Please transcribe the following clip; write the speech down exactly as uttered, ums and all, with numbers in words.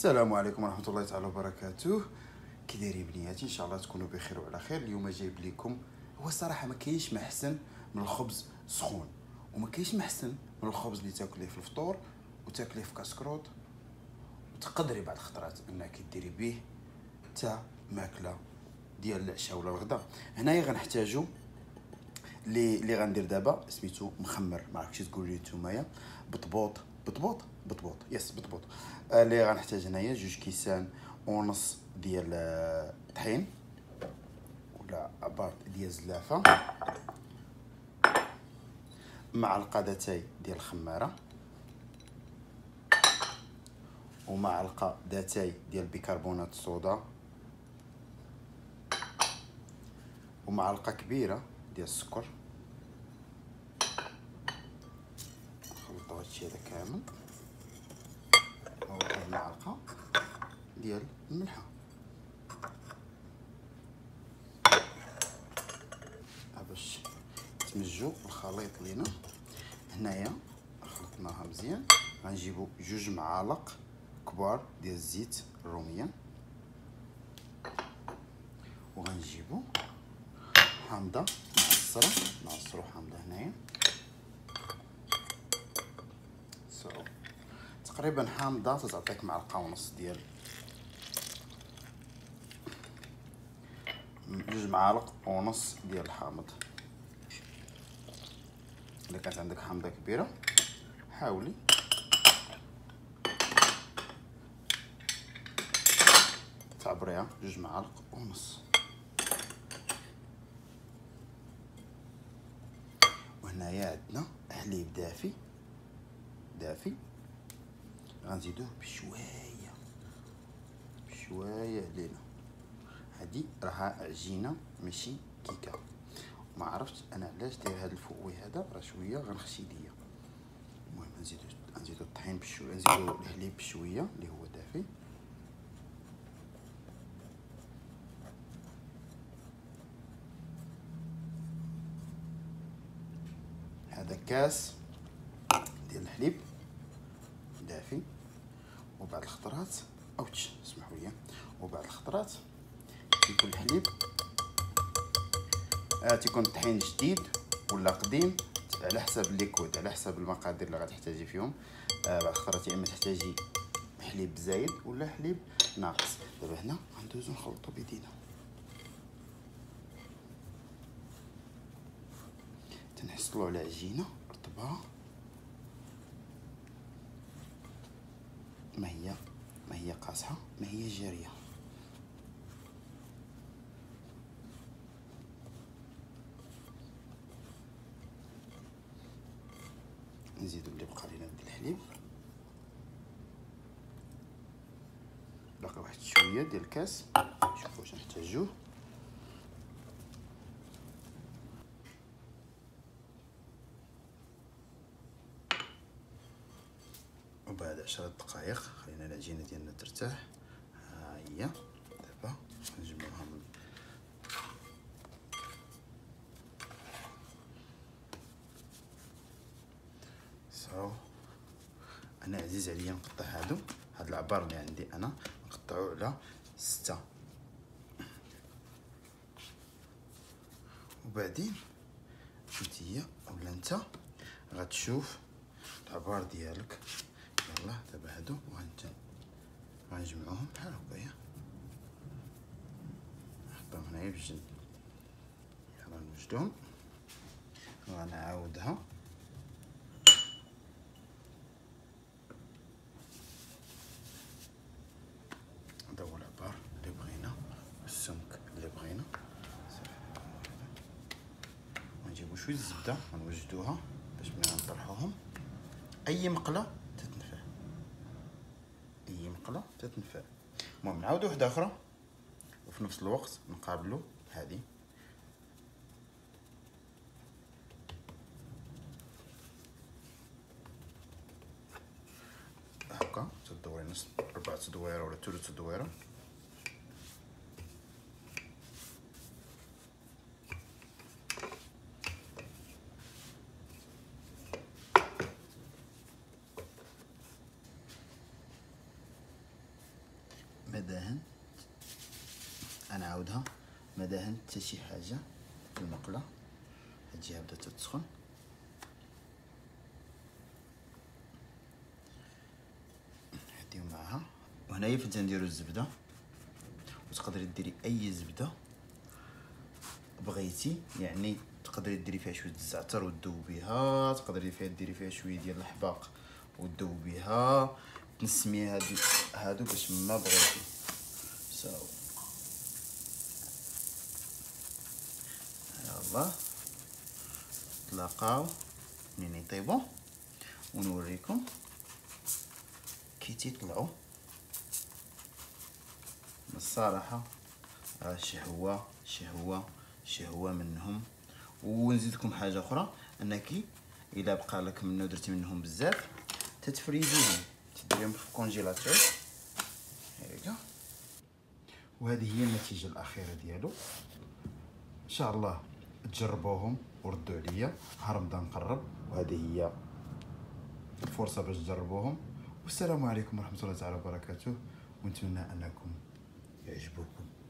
السلام عليكم ورحمه الله تعالى وبركاته. كي دايرين بنياتي؟ ان شاء الله تكونوا بخير وعلى خير. اليوم جايب لكم، هو الصراحه ما كاينش ما احسن من الخبز سخون، وما كاينش ما احسن من الخبز اللي تاكليه في الفطور وتاكليه في كاسكروط، وتقدري بعض الخطرات انك ديري به حتى ماكله ديال العشاء ولا الغداء. هنايا غنحتاجو اللي اللي غندير دابا سميتو مخمر، ما عرفتش تقولوا لي نتومايا بطبوط بطبوط بطبوط يس بطبوط. اللي غنحتاج هنايا جوج كيسان ونص ديال الطحين ولا عبار ديال الزلافه، معلقتين ديال الخماره، ومعلقه ذاتي ديال بيكربونات الصودا، ومعلقه كبيره ديال السكر. نخلطوا هادشي هذا كامل، وواحد المعلقه ديال الملحه. باش تمجوا الخليط لينا هنايا خلطناها مزيان، غنجيبوا جوج معالق كبار ديال الزيت الروميه، وغنجيبوا حامضه معصره، نعصروا حامضه هنايا سو تقريبا حامضه تعطيك معلقه ونص ديال جوج معالق ونص ديال الحامض. الا كانت عندك حامضه كبيره حاولي تعبريها جوج معالق ونص. وهنايا عندنا حليب دافي دافي غنزيدوه بشويه بشويه علينا. هادي راها عجينه ماشي كيكه، ما عرفتش انا علاش داير هذا الفوي هذا، راه شويه غنخشي ليا. المهم نزيدو نزيدو الطحين بشويه، نزيدو الحليب بشويه اللي هو دافي. هذا كاس ديال الحليب دافي، وبعض الخطرات اوتش اسمحوا لي، وبعض الخطرات كيكون الحليب آه تيكون الطحين جديد ولا قديم على حسب الليكود، على حسب المقادير اللي غتحتاجي فيهم. آه بعض الخطرات يا اما تحتاجي حليب زايد ولا حليب ناقص. دابا هنا غندوزو نخلطو بيدينا، تنحصلوا على عجينه رطبه ما هي ما هي قاصحه ما هي جاريه. نزيدو اللي بقى لينا ديال الحليب، باقي واحد شويه ديال الكاس، شوفوا واش نحتاجوه. وبعد عشرة دقائق خلينا العجينه ديالنا ترتاح. ها هي دابا نجمعوها من سو. انا عزيز عليا نقطع هادو هاد العبار اللي عندي انا نقطعو على ستة، وبعدين نتيا ولا نتا غتشوف العبار ديالك. يلا دابا هادو وغنت غنجمعوهم بحال هكايا، نحطهم هنايا بجنب. يلا نوجدهم، غنعاودها هذا هو العبار اللي بغينا والسمك اللي بغينا. ونجيبو شويه الزبده ونوجدوها باش ملي نطرحوهم اي مقله تتنفع، اي مقله تتنفع. المهم نعاودو وحده اخرى وفي نفس الوقت نقابلو هذه. هكا تدوري نص ربع تدويره ولا ثلث تدويره. ما دهنت، انا عاودها، ما دهنت حتى شي حاجه في المقله. هاد الجهه بدات تسخن، نحديو معاها. وهنايا فين تنديرو الزبده، وتقدري ديري اي زبده بغيتي، يعني تقدري ديري فيها شويه الزعتر وتذوبيها، تقدري فيها ديري فيها شويه ديال الحباق وتذوبيها، تنسميها هادو هادو باش ما بغيتي. صافي يلاه تلاقاو منين يطيبوا ونوريكم كي تيطلعوا. الصراحه راه شهوه شهوه شهوه منهم. ونزيدكم حاجه اخرى، انك الا بقى لك منه درتي منهم بزاف تتفريزيهم، تديريهم في الكونجيلاتور هكا. وهذه هي النتيجه الاخيره ديالو. ان شاء الله تجربوهم وردوا عليا، رمضان قرب وهذه هي الفرصه باش تجربوهم. والسلام عليكم ورحمه الله تعالى وبركاته، ونتمنى انكم يعجبوكم.